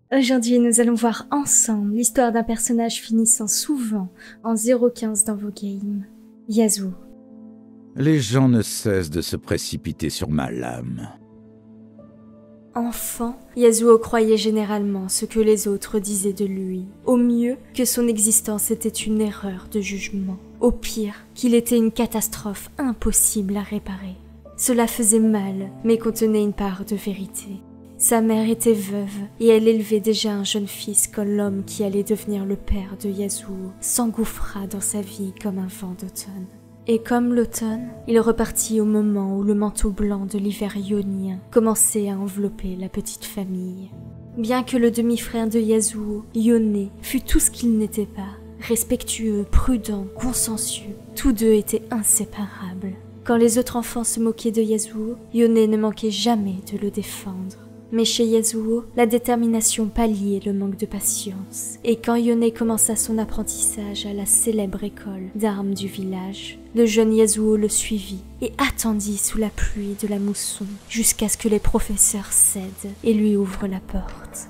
Aujourd'hui, nous allons voir ensemble l'histoire d'un personnage finissant souvent en 0,15 dans vos games, Yasuo. Les gens ne cessent de se précipiter sur ma lame. Enfant, Yasuo croyait généralement ce que les autres disaient de lui. Au mieux, que son existence était une erreur de jugement. Au pire, qu'il était une catastrophe impossible à réparer. Cela faisait mal, mais contenait une part de vérité. Sa mère était veuve et elle élevait déjà un jeune fils quand l'homme qui allait devenir le père de Yasuo s'engouffra dans sa vie comme un vent d'automne. Et comme l'automne, il repartit au moment où le manteau blanc de l'hiver ionien commençait à envelopper la petite famille. Bien que le demi-frère de Yasuo, Yone, fût tout ce qu'il n'était pas, respectueux, prudent, consciencieux, tous deux étaient inséparables. Quand les autres enfants se moquaient de Yasuo, Yone ne manquait jamais de le défendre. Mais chez Yasuo, la détermination palliait le manque de patience. Et quand Yone commença son apprentissage à la célèbre école d'armes du village, le jeune Yasuo le suivit et attendit sous la pluie de la mousson jusqu'à ce que les professeurs cèdent et lui ouvrent la porte.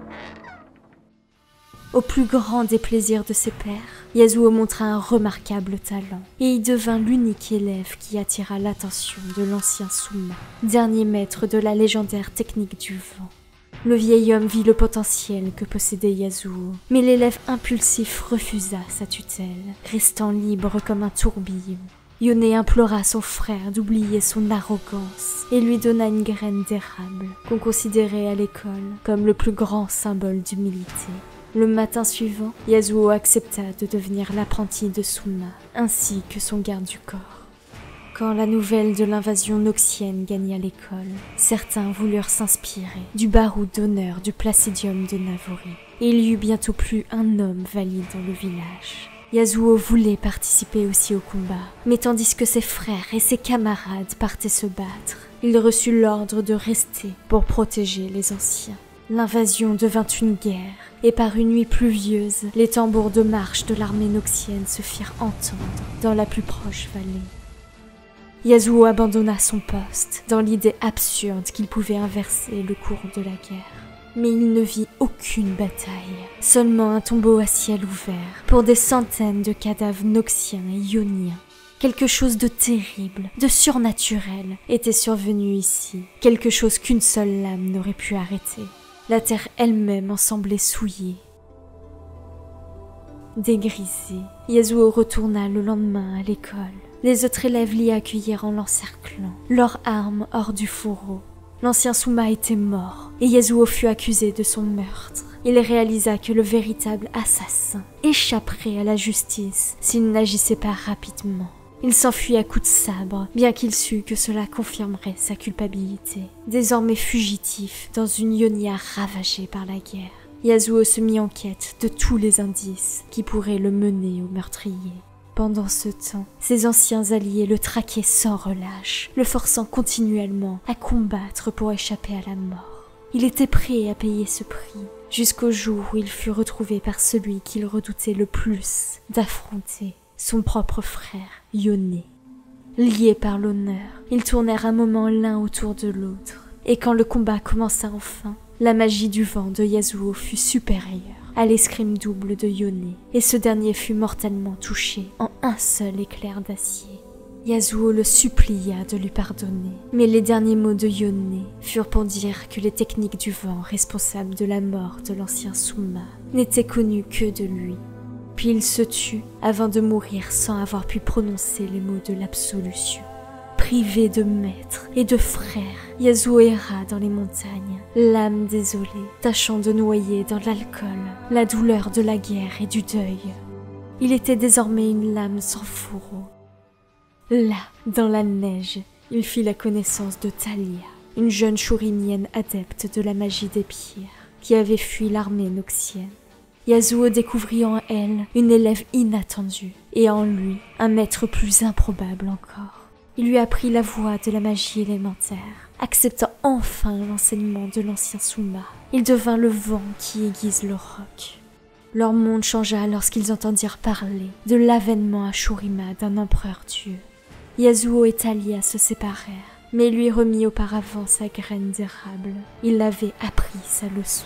Au plus grand des plaisirs de ses pairs, Yasuo montra un remarquable talent et y devint l'unique élève qui attira l'attention de l'ancien Suma, dernier maître de la légendaire technique du vent. Le vieil homme vit le potentiel que possédait Yasuo, mais l'élève impulsif refusa sa tutelle, restant libre comme un tourbillon. Yone implora son frère d'oublier son arrogance et lui donna une graine d'érable qu'on considérait à l'école comme le plus grand symbole d'humilité. Le matin suivant, Yasuo accepta de devenir l'apprenti de Suma, ainsi que son garde du corps. Quand la nouvelle de l'invasion noxienne gagna l'école, certains voulurent s'inspirer du baroud d'honneur du Placidium de Navori, et il y eut bientôt plus un homme valide dans le village. Yasuo voulait participer aussi au combat, mais tandis que ses frères et ses camarades partaient se battre, il reçut l'ordre de rester pour protéger les anciens. L'invasion devint une guerre, et par une nuit pluvieuse, les tambours de marche de l'armée noxienne se firent entendre dans la plus proche vallée. Yasuo abandonna son poste, dans l'idée absurde qu'il pouvait inverser le cours de la guerre. Mais il ne vit aucune bataille, seulement un tombeau à ciel ouvert, pour des centaines de cadavres noxiens et ioniens. Quelque chose de terrible, de surnaturel, était survenu ici, quelque chose qu'une seule lame n'aurait pu arrêter. La terre elle-même en semblait souillée. Dégrisé, Yasuo retourna le lendemain à l'école. Les autres élèves l'y accueillirent en l'encerclant, leurs armes hors du fourreau. L'ancien Suma était mort, et Yasuo fut accusé de son meurtre. Il réalisa que le véritable assassin échapperait à la justice s'il n'agissait pas rapidement. Il s'enfuit à coups de sabre, bien qu'il sût que cela confirmerait sa culpabilité. Désormais fugitif dans une Ionia ravagée par la guerre, Yasuo se mit en quête de tous les indices qui pourraient le mener au meurtrier. Pendant ce temps, ses anciens alliés le traquaient sans relâche, le forçant continuellement à combattre pour échapper à la mort. Il était prêt à payer ce prix, jusqu'au jour où il fut retrouvé par celui qu'il redoutait le plus d'affronter, son propre frère, Yone. Liés par l'honneur, ils tournèrent un moment l'un autour de l'autre, et quand le combat commença enfin, la magie du vent de Yasuo fut supérieure à l'escrime double de Yone, et ce dernier fut mortellement touché en un seul éclair d'acier. Yasuo le supplia de lui pardonner, mais les derniers mots de Yone furent pour dire que les techniques du vent responsables de la mort de l'ancien Suma n'étaient connues que de lui. Puis il se tut avant de mourir sans avoir pu prononcer les mots de l'absolution. Privé de maître et de frère, Yasuo erra dans les montagnes, l'âme désolée, tâchant de noyer dans l'alcool la douleur de la guerre et du deuil. Il était désormais une lame sans fourreau. Là, dans la neige, il fit la connaissance de Thalia, une jeune chourimienne adepte de la magie des pierres, qui avait fui l'armée noxienne. Yasuo découvrit en elle une élève inattendue, et en lui un maître plus improbable encore. Il lui apprit la voie de la magie élémentaire, acceptant enfin l'enseignement de l'ancien Suma. Il devint le vent qui aiguise le roc. Leur monde changea lorsqu'ils entendirent parler de l'avènement à Shurima d'un empereur-dieu. Yasuo et Thalia se séparèrent, mais lui remit auparavant sa graine d'érable. Il avait appris sa leçon.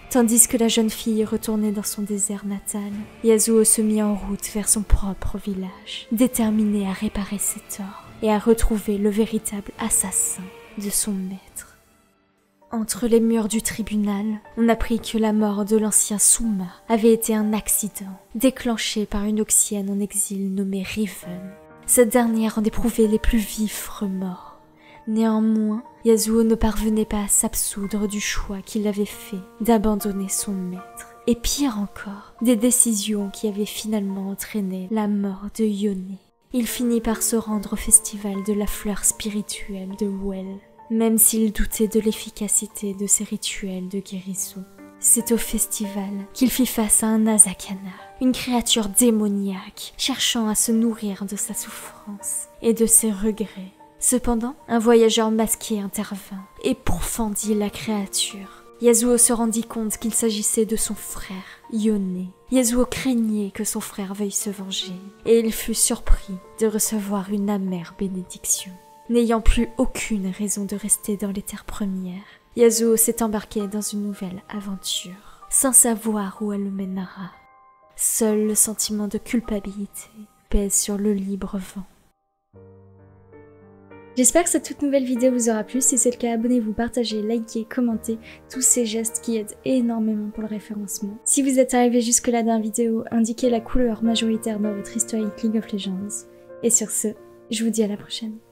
Tandis que la jeune fille retournait dans son désert natal, Yasuo se mit en route vers son propre village, déterminé à réparer ses torts et à retrouver le véritable assassin de son maître. Entre les murs du tribunal, on apprit que la mort de l'ancien Suma avait été un accident, déclenché par une Oxienne en exil nommée Riven. Cette dernière en éprouvait les plus vifs remords. Néanmoins, Yasuo ne parvenait pas à s'absoudre du choix qu'il avait fait d'abandonner son maître. Et pire encore, des décisions qui avaient finalement entraîné la mort de Yone. Il finit par se rendre au festival de la fleur spirituelle de Well, même s'il doutait de l'efficacité de ces rituels de guérison. C'est au festival qu'il fit face à un Azakana, une créature démoniaque cherchant à se nourrir de sa souffrance et de ses regrets. Cependant, un voyageur masqué intervint et pourfendit la créature. Yasuo se rendit compte qu'il s'agissait de son frère, Yone. Yasuo craignait que son frère veuille se venger, et il fut surpris de recevoir une amère bénédiction. N'ayant plus aucune raison de rester dans les terres premières, Yasuo s'est embarqué dans une nouvelle aventure, sans savoir où elle le mènera. Seul le sentiment de culpabilité pèse sur le libre vent. J'espère que cette toute nouvelle vidéo vous aura plu. Si c'est le cas, abonnez-vous, partagez, likez, commentez. Tous ces gestes qui aident énormément pour le référencement. Si vous êtes arrivé jusque là dans la vidéo, indiquez la couleur majoritaire dans votre historique League of Legends. Et sur ce, je vous dis à la prochaine.